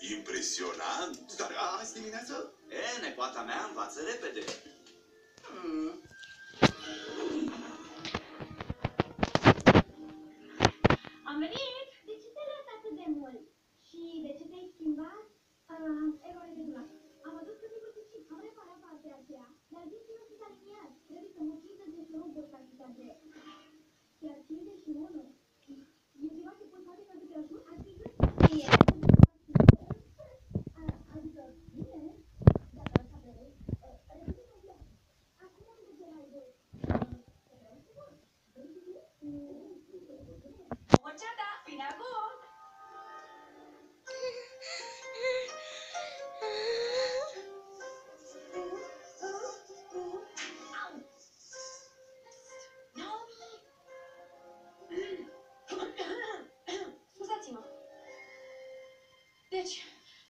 Impresionant! Dar azi dimineață? Nepoata mea învață repede. Am venit! De ce te lași atât de mult? Și de ce te-ai schimbat? Eroare de dulat. Am văzut că te pățicit. Am reparat partea aceea, dar zici nu sunt aliniat. Trebuie să mă 51 pe cantitatea. Chiar 51? E ceva ce poți face ca să te ajut? Ar fi greu să fie. Adică, bine, dacă asta vrei. Repede-mă iar. Acum am de la idee. Mochada, vine acum! Scuzați-mă. Deci,